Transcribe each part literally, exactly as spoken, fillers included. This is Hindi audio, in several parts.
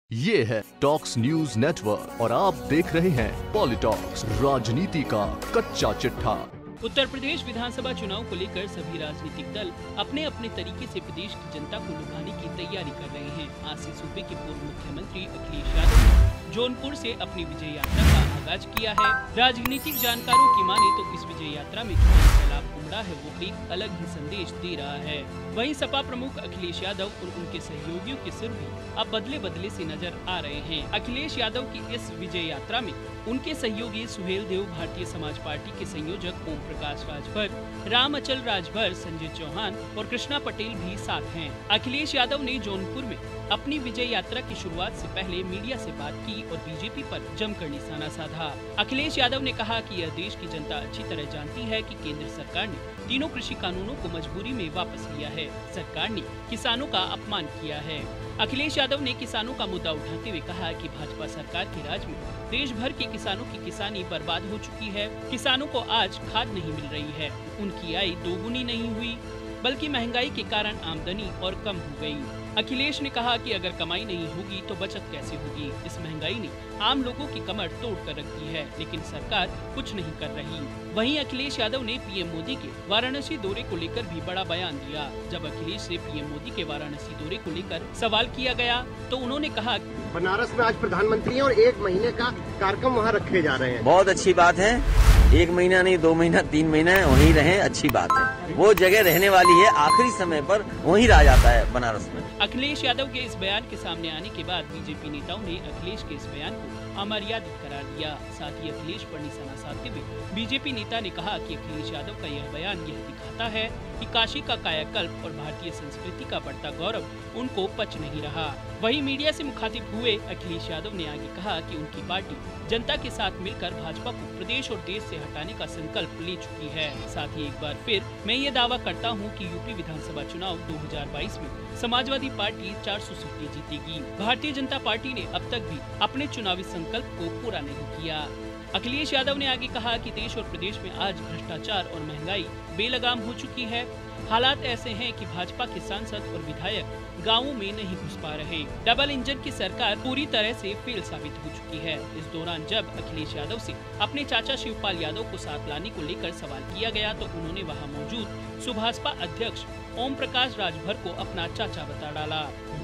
ये है टॉक्स न्यूज नेटवर्क और आप देख रहे हैं पॉलिटॉक्स, राजनीति का कच्चा चिट्ठा। उत्तर प्रदेश विधानसभा चुनाव को लेकर सभी राजनीतिक दल अपने अपने तरीके से प्रदेश की जनता को लुभाने की तैयारी कर रहे हैं। आज से सूबे के पूर्व मुख्यमंत्री अखिलेश यादव ने जौनपुर से अपनी विजय यात्रा का आगाज किया है। राजनीतिक जानकारों की माने तो इस विजय यात्रा में जो सैलाब उमड़ा है वो एक अलग ही संदेश दे रहा है। वहीं सपा प्रमुख अखिलेश यादव और उनके सहयोगियों के सिर भी अब बदले बदले से नजर आ रहे हैं। अखिलेश यादव की इस विजय यात्रा में उनके सहयोगी सुहेल देव, भारतीय समाज पार्टी के संयोजक ओम प्रकाश राजभर, राम अचल राजभर, संजय चौहान और कृष्णा पटेल भी साथ हैं। अखिलेश यादव ने जौनपुर में अपनी विजय यात्रा की शुरुआत से पहले मीडिया से बात की और बीजेपी पर जमकर निशाना साधा। अखिलेश यादव ने कहा कि यह देश की जनता अच्छी तरह जानती है कि केंद्र सरकार ने तीनों कृषि कानूनों को मजबूरी में वापस लिया है। सरकार ने किसानों का अपमान किया है। अखिलेश यादव ने किसानों का मुद्दा उठाते हुए कहा कि भाजपा सरकार के राज में देश भर के किसानों की किसानी बर्बाद हो चुकी है। किसानों को आज खाद नहीं मिल रही है, उनकी आय दोगुनी नहीं हुई बल्कि महंगाई के कारण आमदनी और कम हो गई। अखिलेश ने कहा कि अगर कमाई नहीं होगी तो बचत कैसे होगी। इस महंगाई ने आम लोगों की कमर तोड़ कर रख दी है, लेकिन सरकार कुछ नहीं कर रही। वहीं अखिलेश यादव ने पीएम मोदी के वाराणसी दौरे को लेकर भी बड़ा बयान दिया। जब अखिलेश से पीएम मोदी के वाराणसी दौरे को लेकर सवाल किया गया तो उन्होंने कहा, बनारस में आज प्रधानमंत्री हैं और एक महीने का कार्यक्रम वहाँ रखे जा रहे हैं। बहुत अच्छी बात है। एक महीना नहीं, दो महीना, तीन महीना वहीं रहे, अच्छी बात है। वो जगह रहने वाली है, आखिरी समय पर वहीं रहा जाता है बनारस में। अखिलेश यादव के इस बयान के सामने आने के बाद बीजेपी नेताओं ने अखिलेश के इस बयान को अमर्यादित करार दिया। साथ ही अखिलेश पर निशाना साधते हुए बीजेपी नेता ने कहा कि अखिलेश यादव का यह बयान यह दिखाता है कि काशी का कायाकल्प और भारतीय संस्कृति का बढ़ता गौरव उनको पच नहीं रहा। वहीं मीडिया से मुखातिब हुए अखिलेश यादव ने आगे कहा कि उनकी पार्टी जनता के साथ मिलकर भाजपा को प्रदेश और देश से हटाने का संकल्प ले चुकी है। साथ ही एक बार फिर मैं ये दावा करता हूँ कि यूपी विधानसभा चुनाव दो हज़ार बाईस में समाजवादी पार्टी चार सौ सीटें जीतेगी। भारतीय जनता पार्टी ने अब तक भी अपने चुनावी संकल्प को पूरा नहीं किया। अखिलेश यादव ने आगे कहा कि देश और प्रदेश में आज भ्रष्टाचार और महंगाई बेलगाम हो चुकी है। हालात ऐसे हैं कि भाजपा के सांसद और विधायक गांवों में नहीं घुस पा रहे। डबल इंजन की सरकार पूरी तरह से फेल साबित हो चुकी है। इस दौरान जब अखिलेश यादव से अपने चाचा शिवपाल यादव को साथ लाने को लेकर सवाल किया गया तो उन्होंने वहां मौजूद सुभाषपा अध्यक्ष ओम प्रकाश राजभर को अपना चाचा बता डाला।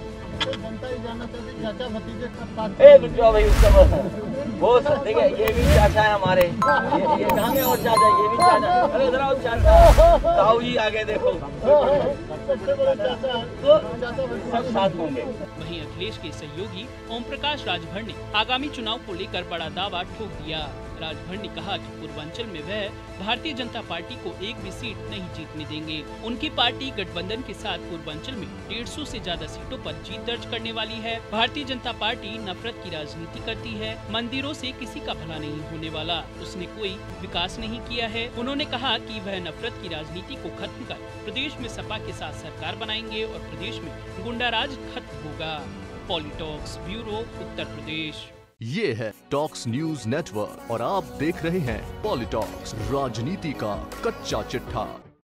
जनता ही जानना चाहती है चाचा भतीजे का बात। ए रुक जाओ भाई, उसका वो ठीक है, ये भी चाचा है हमारे। ये, ये कहाँ गए और चाचा, ये भी चाचा। अरे इधर आओ चाचा, ताऊ जी आगे देखो, सब साथ होंगे। वहीं अखिलेश के सहयोगी ओम प्रकाश राजभर ने आगामी चुनाव को लेकर बड़ा दावा ठोक दिया। राजभर ने कहा कि पूर्वांचल में वह भारतीय जनता पार्टी को एक भी सीट नहीं जीतने देंगे। उनकी पार्टी गठबंधन के साथ पूर्वांचल में डेढ़ सौ से ज्यादा सीटों पर जीत दर्ज करने वाली है। भारतीय जनता पार्टी नफरत की राजनीति करती है। मंदिरों से किसी का भला नहीं होने वाला, उसने कोई विकास नहीं किया है। उन्होंने कहा कि वह नफरत की राजनीति को खत्म कर प्रदेश में सपा के साथ सरकार बनाएंगे और प्रदेश में गुंडाराज खत्म होगा। Politalks bureau, Uttar Pradesh. ये है टॉक्स न्यूज नेटवर्क और आप देख रहे हैं पॉलिटॉक्स, राजनीति का कच्चा चिट्ठा।